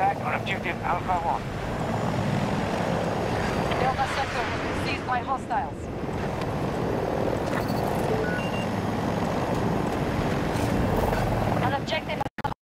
Contact on objective Alpha 1. Delta sector has been seized by hostiles.